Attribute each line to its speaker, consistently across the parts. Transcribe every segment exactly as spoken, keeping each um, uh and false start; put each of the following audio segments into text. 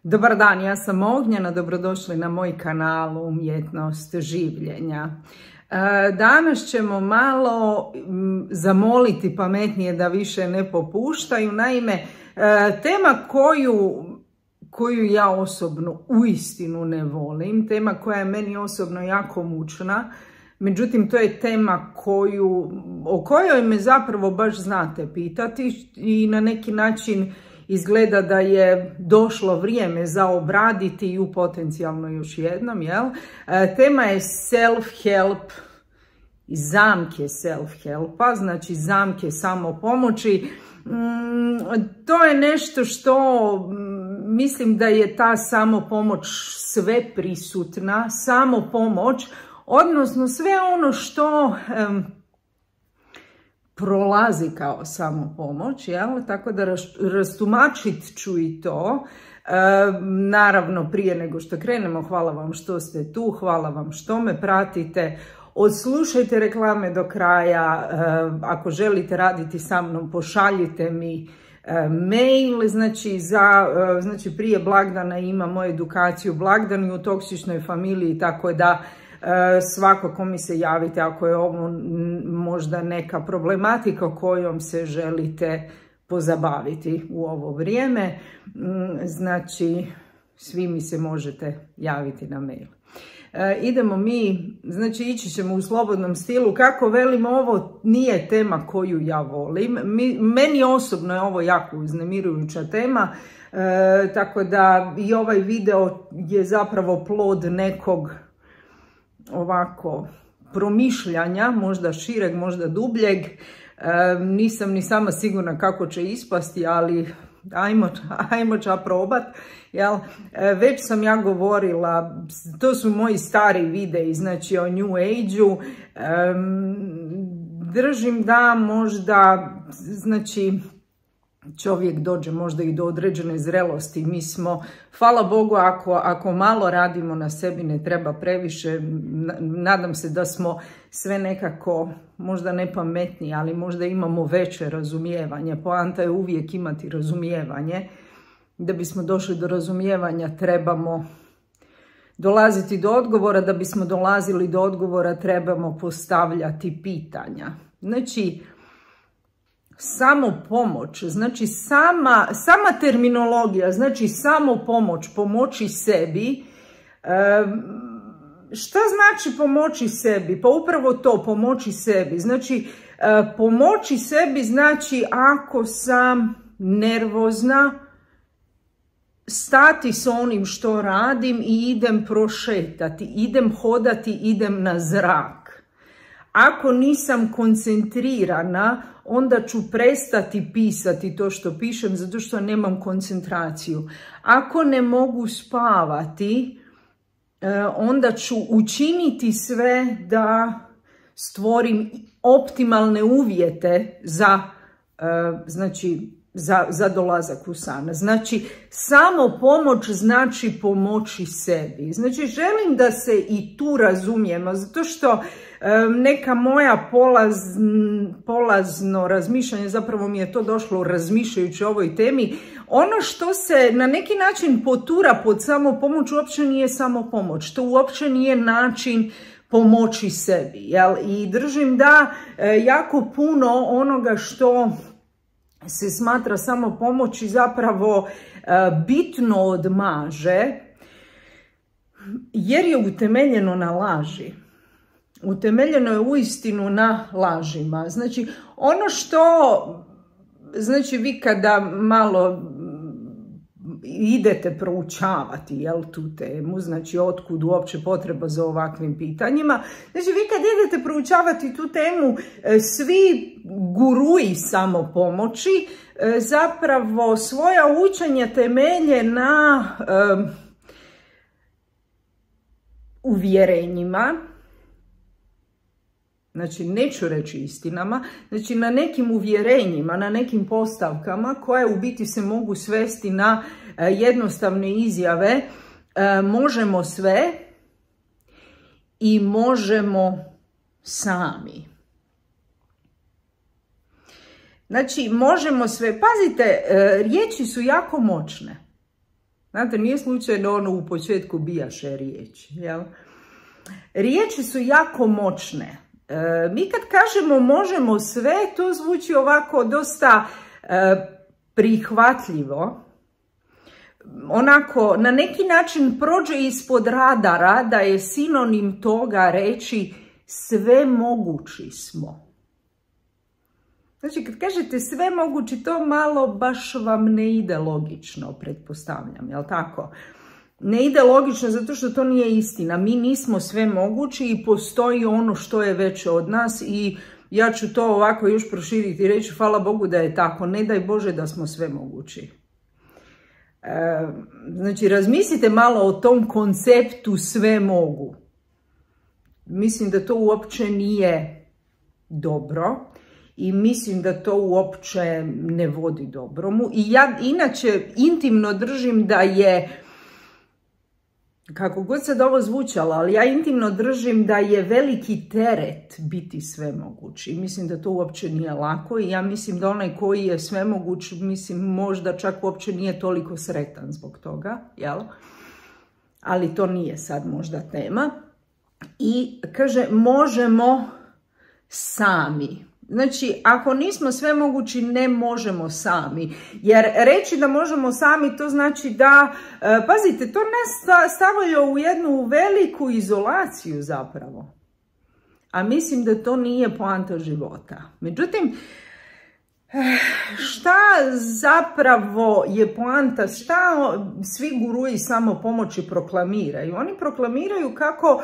Speaker 1: Dobar dan, ja sam Ognjena, dobrodošli na moj kanal Umjetnost življenja. Danas ćemo malo zamoliti pametnije da više ne popuštaju. Naime, tema koju, koju ja osobno uistinu ne volim, tema koja je meni osobno jako mučna, međutim to je tema koju, o kojoj me zapravo baš znate pitati i na neki način izgleda da je došlo vrijeme za obraditi ju potencijalno još jednom, jel? E, tema je self-help i zamke self-helpa, znači zamke samopomoći. Mm, to je nešto što mm, mislim da je ta samopomoć sve prisutna, samopomoć, odnosno sve ono što em, prolazi kao samopomoć, jel? Tako da rastumačit ću i to. E, naravno, prije nego što krenemo, hvala vam što ste tu, hvala vam što me pratite. Odslušajte reklame do kraja, e, ako želite raditi sa mnom, pošaljite mi e, mail, znači, za, e, znači prije blagdana imamo edukaciju blagdani u toksičnoj familiji, tako da svakako mi se javite ako je ovo možda neka problematika kojom se želite pozabaviti u ovo vrijeme. Znači, svi mi se možete javiti na mail. E, idemo mi, znači ići ćemo u slobodnom stilu. Kako velim, ovo nije tema koju ja volim. Mi, meni osobno je ovo jako uznemirujuća tema. E, tako da i ovaj video je zapravo plod nekog ovako promišljanja, možda šireg, možda dubljeg. E, nisam ni sama sigurna kako će ispasti, ali ajmo, ajmo ča probat. Jel? E, već sam ja govorila, to su moji stari videi, znači o New Age-u. E, držim da možda, znači, čovjek dođe možda i do određene zrelosti. Mi smo, hvala Bogu, ako, ako malo radimo na sebi, ne treba previše. Nadam se da smo sve nekako, možda ne pametniji, ali možda imamo veće razumijevanje. Poanta je uvijek imati razumijevanje. Da bismo došli do razumijevanja trebamo dolaziti do odgovora. Da bismo dolazili do odgovora trebamo postavljati pitanja. Znači, samo pomoć, znači sama, sama terminologija, znači samo pomoć, pomoći sebi. E, šta znači pomoći sebi? Pa upravo to, pomoći sebi. Znači, e, pomoći sebi znači ako sam nervozna, stati s onim što radim i idem prošetati, idem hodati, idem na zrak. Ako nisam koncentrirana, onda ću prestati pisati to što pišem zato što nemam koncentraciju. Ako ne mogu spavati, onda ću učiniti sve da stvorim optimalne uvjete za, znači, za, za dolazak u san. Znači, samo pomoć znači pomoći sebi. Znači, želim da se i tu razumijemo, zato što neka moja polaz, polazno razmišljanje, zapravo mi je to došlo razmišljajući o ovoj temi, ono što se na neki način potura pod samopomoć uopće nije samopomoć, to uopće nije način pomoći sebi, jel? I držim da jako puno onoga što se smatra samopomoći zapravo bitno odmaže, jer je utemeljeno na laži. Utemeljeno je uistinu na lažima. Znači, ono što, znači vi kada malo idete proučavati, jel, tu temu, znači otkud uopće potreba za ovakvim pitanjima, znači vi kad idete proučavati tu temu, svi guruji samopomoći zapravo svoja učenja temelje na um, uvjerenjima. Znači, neću reći istinama, znači na nekim uvjerenjima, na nekim postavkama koje u biti se mogu svesti na jednostavne izjave. Možemo sve i možemo sami. Znači, možemo sve. Pazite, riječi su jako moćne. Znate, nije slučajno ono u početku bijaše riječi, jel? Riječi su jako moćne. E, mi kad kažemo možemo sve, to zvuči ovako dosta e, prihvatljivo. Onako, na neki način prođe ispod radara da je sinonim toga reći sve mogući smo. Znači, kad kažete sve mogući, to malo baš vam ne ide logično, pretpostavljam, jel tako? Ne ide logično zato što to nije istina. Mi nismo sve mogući i postoji ono što je veće od nas i ja ću to ovako još proširiti i reći hvala Bogu da je tako. Ne daj Bože da smo sve mogući. E, znači, razmislite malo o tom konceptu sve mogu. Mislim da to uopće nije dobro. I mislim da to uopće ne vodi dobromu. I ja inače intimno držim da je, kako god sad ovo zvučalo, ali ja intimno držim da je veliki teret biti svemogući. Mislim da to uopće nije lako i ja mislim da onaj koji je svemoguć, mislim možda čak uopće nije toliko sretan zbog toga, jel? Ali to nije sad možda tema. I kaže, možemo sami. Znači, ako nismo svemogući, ne možemo sami. Jer reći da možemo sami, to znači da, pazite, to nas stavlja u jednu veliku izolaciju zapravo. A mislim da to nije poanta života. Međutim, šta zapravo je poanta, šta svi guruji samopomoći proklamiraju? Oni proklamiraju kako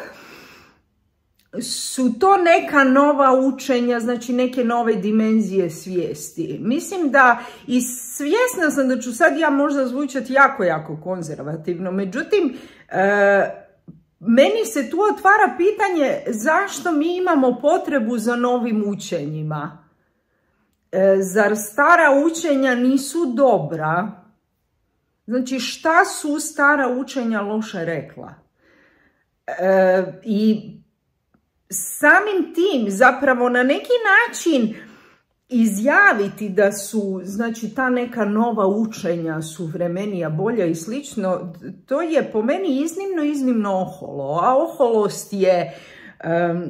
Speaker 1: su to neka nova učenja, znači neke nove dimenzije svijesti. Mislim da, i svjesna sam da ću sad ja možda zvučati jako, jako konzervativno, međutim, e, meni se tu otvara pitanje zašto mi imamo potrebu za novim učenjima. E, zar stara učenja nisu dobra? Znači, šta su stara učenja loše rekla? E, I samim tim zapravo na neki način izjaviti da su, znači, ta neka nova učenja suvremenija, bolja i slično, to je po meni iznimno, iznimno oholo. A oholost je um,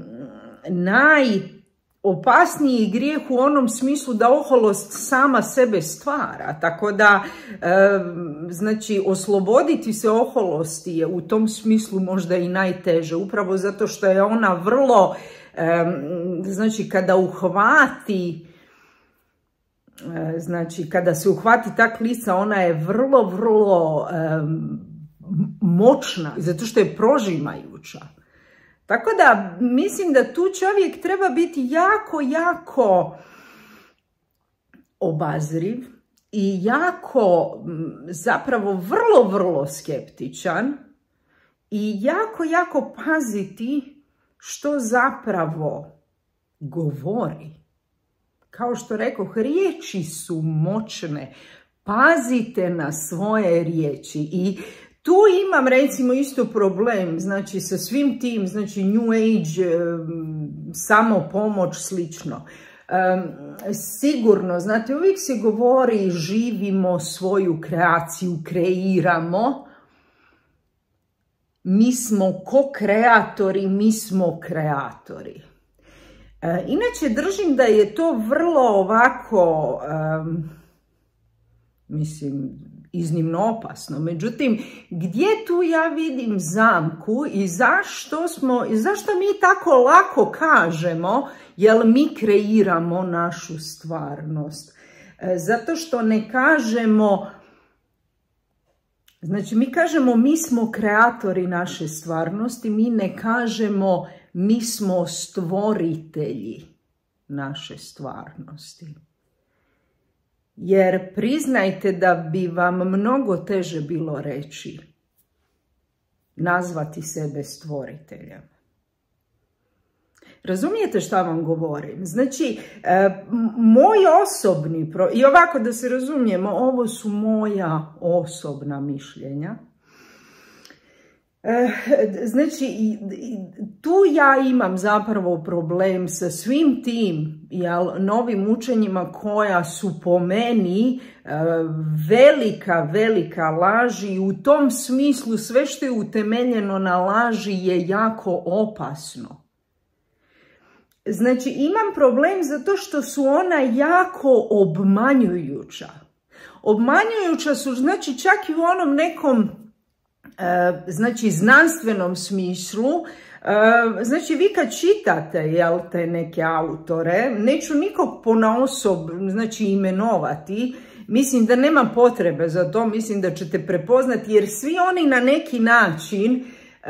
Speaker 1: najopasniji grijeh u onom smislu da oholost sama sebe stvara. Tako da, um, znači, osloboditi se oholosti je u tom smislu možda i najteže. Upravo zato što je ona vrlo, um, znači, kada uhvati, znači, kada se uhvati ta klica, ona je vrlo, vrlo um, moćna, zato što je prožimajuća. Tako da mislim da tu čovjek treba biti jako, jako obazriv i jako, zapravo vrlo, vrlo skeptičan i jako, jako paziti što zapravo govori. Kao što rekoh, riječi su moćne. Pazite na svoje riječi. I tu imam recimo isto problem, znači sa svim tim, znači New Age, samopomoć, slično. Um, sigurno, znate, uvijek se govori živimo svoju kreaciju, kreiramo. Mi smo ko-kreatori, mi smo kreatori. Inače, držim da je to vrlo ovako, um, mislim, iznimno opasno. Međutim, gdje tu ja vidim zamku i zašto smo, zašto mi tako lako kažemo, jel mi kreiramo našu stvarnost? Zato što ne kažemo, znači mi kažemo mi smo kreatori naše stvarnosti, mi ne kažemo mi smo stvoritelji naše stvarnosti. Jer priznajte da bi vam mnogo teže bilo reći, nazvati sebe stvoriteljem. Razumijete šta vam govorim? Znači, moj osobni, pro... i ovako da se razumijemo, ovo su moja osobna mišljenja. Znači, tu ja imam zapravo problem sa svim tim jel, novim učenjima koja su po meni velika, velika laž i u tom smislu sve što je utemeljeno na laži je jako opasno. Znači, imam problem zato što su ona jako obmanjujuća. Obmanjujuća su, znači, čak i u onom nekom znači znanstvenom smislu, znači vi kad čitate jel, te neke autore, neću nikog ponaosob znači imenovati, mislim da nema potrebe za to, mislim da ćete prepoznati jer svi oni na neki način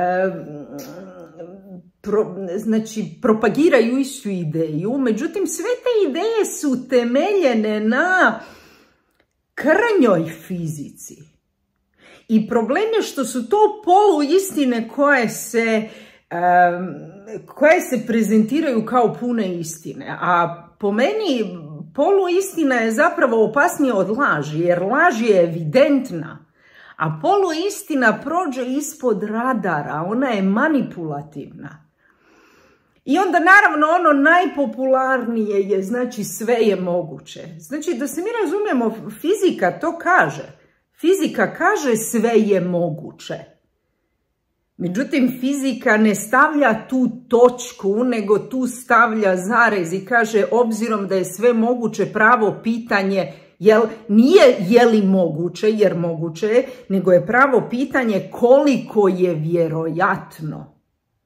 Speaker 1: pro, znači propagiraju istu ideju, međutim sve te ideje su temeljene na krnjoj fizici. I problem je što su to poluistine koje se, um, koje se prezentiraju kao pune istine. A po meni poluistina je zapravo opasnija od laži, jer laž je evidentna. A poluistina prođe ispod radara, ona je manipulativna. I onda naravno ono najpopularnije je, znači sve je moguće. Znači da se mi razumijemo, fizika to kaže. Fizika kaže sve je moguće. Međutim, fizika ne stavlja tu točku, nego tu stavlja zarez i kaže obzirom da je sve moguće, pravo pitanje jel, nije je li moguće, jer moguće je, nego je pravo pitanje koliko je vjerojatno.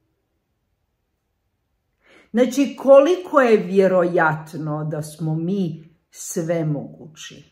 Speaker 1: Znači, koliko je vjerojatno da smo mi sve mogući.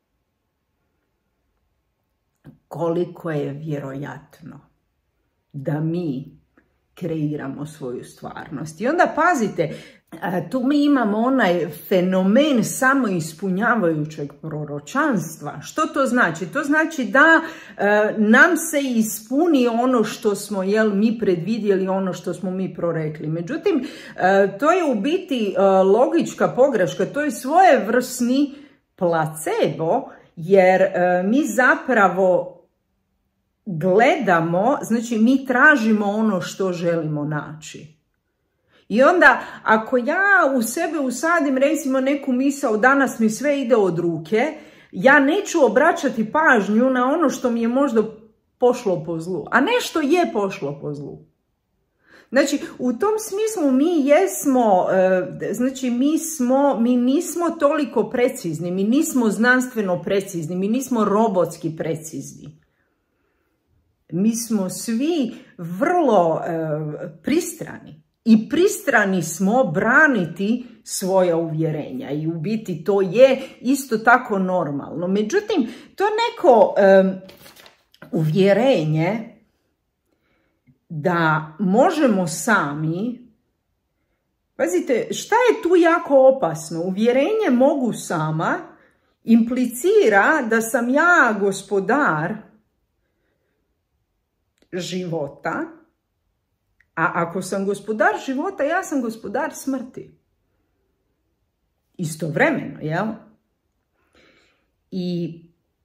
Speaker 1: Koliko je vjerojatno da mi kreiramo svoju stvarnost. I onda pazite, tu mi imamo onaj fenomen samoispunjavajućeg proročanstva. Što to znači? To znači da e, nam se ispuni ono što smo jel, mi predvidjeli, ono što smo mi prorekli. Međutim, e, to je u biti e, logička pogreška, to je svojevrsni placebo, jer e, mi zapravo gledamo, znači mi tražimo ono što želimo naći. I onda ako ja u sebe usadim recimo neku misao danas mi sve ide od ruke, ja neću obraćati pažnju na ono što mi je možda pošlo po zlu, a nešto je pošlo po zlu. Znači u tom smislu mi jesmo, znači mi smo, mi nismo toliko precizni, mi nismo znanstveno precizni, mi nismo robotski precizni. Mi smo svi vrlo e, pristrani i pristrani smo braniti svoja uvjerenja i u biti to je isto tako normalno. Međutim, to neko e, uvjerenje da možemo sami, pazite, šta je tu jako opasno? Uvjerenje mogu sama implicira da sam ja gospodar života, a ako sam gospodar života, ja sam gospodar smrti. Istovremeno, jel? I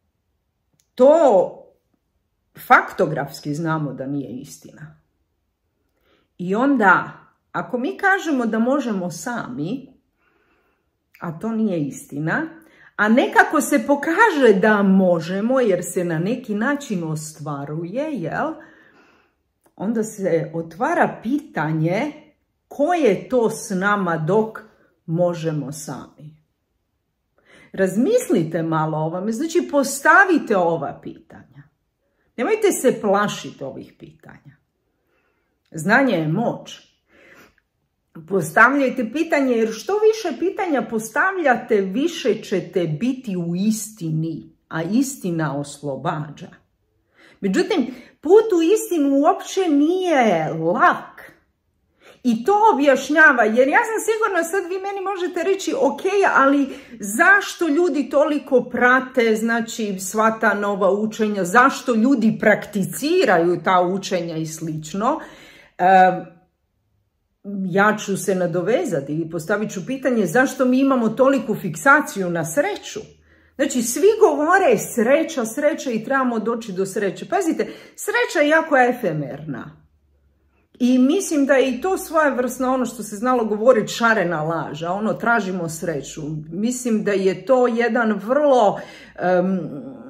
Speaker 1: to faktografski znamo da nije istina. I onda, ako mi kažemo da možemo sami, a to nije istina, a nekako se pokaže da možemo, jer se na neki način ostvaruje, jel? Onda se otvara pitanje ko je to s nama dok možemo sami. Razmislite malo o ovome, znači postavite ova pitanja. Nemojte se plašiti ovih pitanja. Znanje je moć. Postavljajte pitanje, jer što više pitanja postavljate, više ćete biti u istini, a istina oslobađa. Međutim, put u istinu uopće nije lak. I to objašnjava, jer ja sam sigurna, sad vi meni možete reći, ok, ali zašto ljudi toliko prate, znači, sva ta nova učenja, zašto ljudi prakticiraju ta učenja i slično? E, ja ću se nadovezati i postavit ću pitanje zašto mi imamo toliku fiksaciju na sreću. Znači, svi govore sreća, sreća i trebamo doći do sreće. Pazite, sreća je jako efemerna. I mislim da je i to svojevrsno ono što se znalo govoriti šarena laža, ono tražimo sreću. Mislim da je to jedan vrlo, um,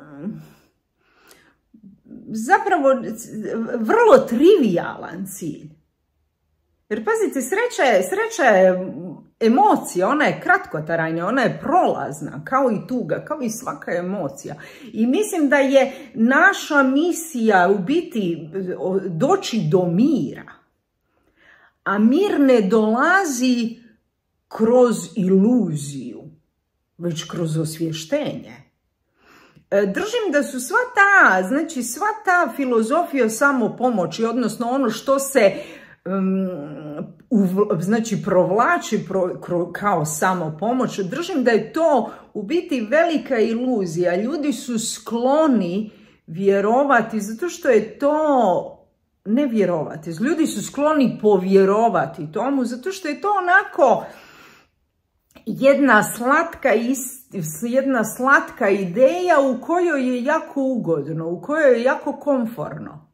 Speaker 1: zapravo vrlo trivijalan cilj. Jer pazite, sreća je, sreća je emocija, ona je kratkotrajna, ona je prolazna, kao i tuga, kao i svaka emocija. I mislim da je naša misija u biti doći do mira. A mir ne dolazi kroz iluziju, već kroz osvještenje. Držim da su sva ta, znači sva ta filozofija samopomoći, odnosno ono što se um, u, znači provlači pro, kro, kao samopomoć, držim da je to u biti velika iluzija. Ljudi su skloni vjerovati zato što je to ne vjerovati. Ljudi su skloni povjerovati tomu zato što je to onako jedna slatka, jedna slatka ideja u kojoj je jako ugodno, u kojoj je jako komforno.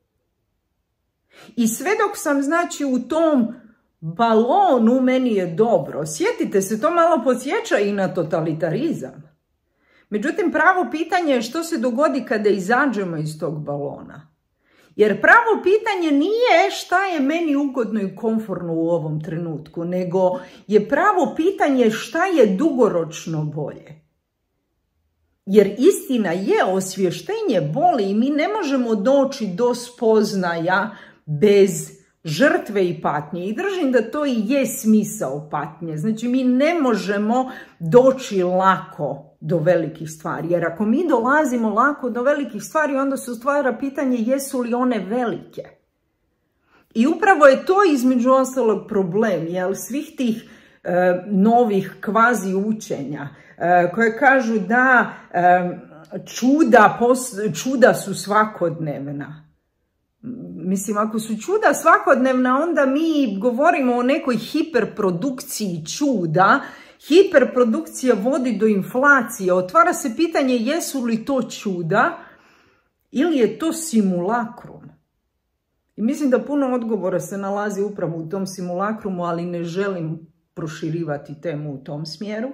Speaker 1: I sve dok sam, znači, u tom balonu meni je dobro. Sjetite se, to malo podsjeća i na totalitarizam. Međutim, pravo pitanje je što se dogodi kada izađemo iz tog balona. Jer pravo pitanje nije šta je meni ugodno i komforno u ovom trenutku, nego je pravo pitanje šta je dugoročno bolje. Jer istina je, osvještenje boli i mi ne možemo doći do spoznaja bez žrtve i patnje. I držim da to i je smisao patnje. Znači, mi ne možemo doći lako do velikih stvari. Jer ako mi dolazimo lako do velikih stvari, onda se stvara pitanje jesu li one velike. I upravo je to između ostalog problem, jel, svih tih e, novih kvazi učenja e, koje kažu da e, čuda, pos, čuda su svakodnevna. Mislim, ako su čuda svakodnevna, onda mi govorimo o nekoj hiperprodukciji čuda. Hiperprodukcija vodi do inflacije. Otvara se pitanje jesu li to čuda ili je to simulakrum. I mislim da puno odgovora se nalazi upravo u tom simulakrumu, ali ne želim proširivati temu u tom smjeru.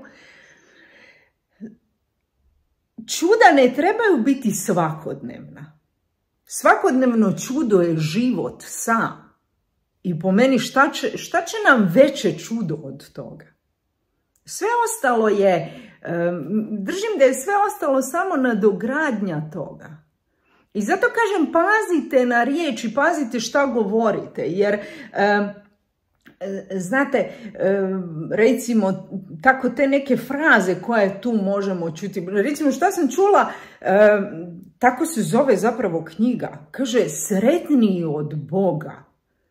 Speaker 1: Čuda ne trebaju biti svakodnevna. Svakodnevno čudo je život sam. I po meni šta će, šta će nam veće čudo od toga? Sve ostalo je, držim da je sve ostalo samo nadogradnja toga. I zato kažem, pazite na riječi, pazite šta govorite, jer znate, recimo, tako te neke fraze koje tu možemo čuti, recimo šta sam čula, tako se zove zapravo knjiga, kaže sretniji od Boga.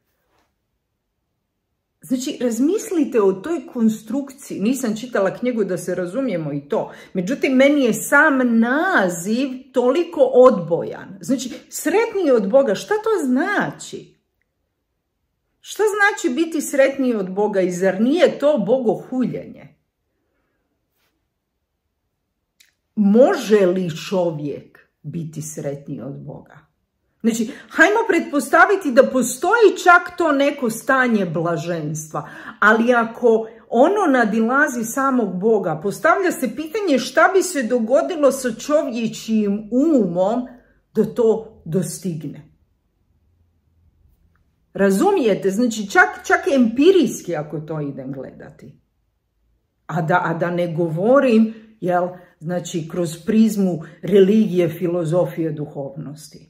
Speaker 1: Znači, razmislite o toj konstrukciji. Nisam čitala knjigu da se razumijemo i to. Međutim, meni je sam naziv toliko odbojan. Znači, sretniji od Boga, šta to znači? Šta znači biti sretniji od Boga i zar nije to bogohuljenje? Može li čovjek biti sretniji od Boga? Znači, hajmo pretpostaviti da postoji čak to neko stanje blaženstva, ali ako ono nadilazi samog Boga, postavlja se pitanje šta bi se dogodilo sa čovječijim umom da to dostigne. Razumijete? Znači, čak, čak empirijski ako to idem gledati. A da, a da ne govorim, jel, znači, kroz prizmu religije, filozofije, duhovnosti.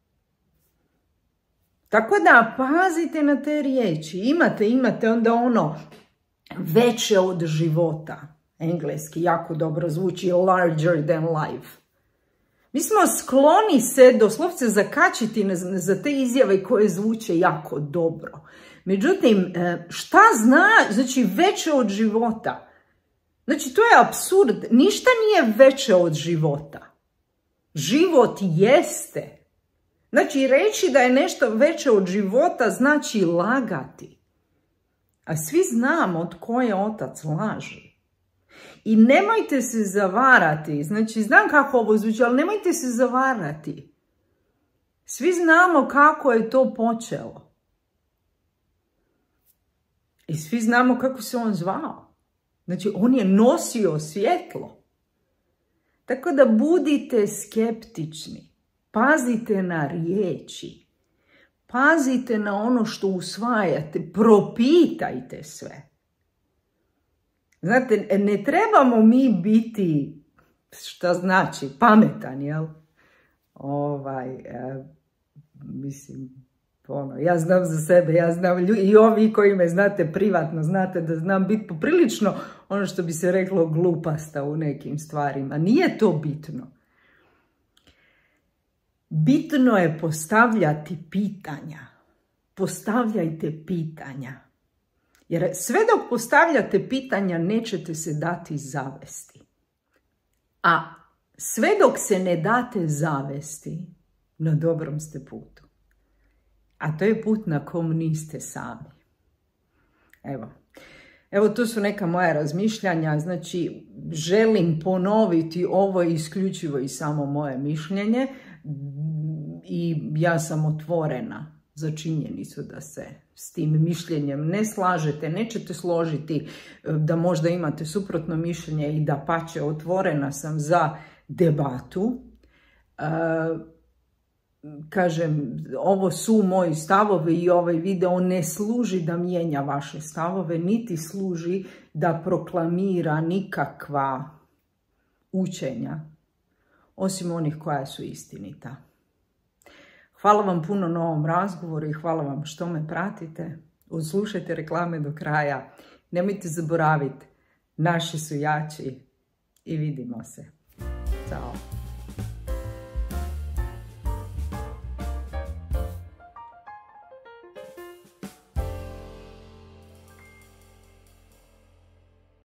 Speaker 1: Tako da pazite na te riječi. Imate, imate onda ono veće od života. Engleski jako dobro zvuči larger than life. Mi smo skloni se doslovce zakačiti za te izjave koje zvuče jako dobro. Međutim, šta zna, znači veće od života? Znači to je apsurd. Ništa nije veće od života. Život jeste. Znači, reći da je nešto veće od života znači lagati. A svi znamo tko je otac laži. I nemojte se zavarati, znači znam kako ovo zvuči, ali nemojte se zavarati. Svi znamo kako je to počelo. I svi znamo kako se on zvao. Znači, on je nosio svjetlo. Tako da budite skeptični. Pazite na riječi. Pazite na ono što usvajate. Propitajte sve. Znate, ne trebamo mi biti, šta znači, pametan, jel? Ovaj, e, mislim, ono, ja znam za sebe, ja znam ljudi, i ovi koji me znate privatno, znate da znam biti poprilično, ono što bi se reklo, glupasta u nekim stvarima. Nije to bitno. Bitno je postavljati pitanja. Postavljajte pitanja. Jer sve dok postavljate pitanja, nećete se dati zavesti. A sve dok se ne date zavesti, na dobrom ste putu. A to je put na kom niste sami. Evo. Evo, to su neka moja razmišljanja. Znači, želim ponoviti, ovo je isključivo i samo moje mišljenje. I ja sam otvorena za činjenicu da se s tim mišljenjem ne slažete, nećete složiti, da možda imate suprotno mišljenje i da pače, otvorena sam za debatu. E, kažem, ovo su moji stavovi i ovaj video ne služi da mijenja vaše stavove, niti služi da proklamira nikakva učenja, osim onih koja su istinita. Hvala vam puno na ovom razgovoru i hvala vam što me pratite. Odslušajte reklame do kraja. Nemojte zaboraviti, naši su jači i vidimo se. Ćao.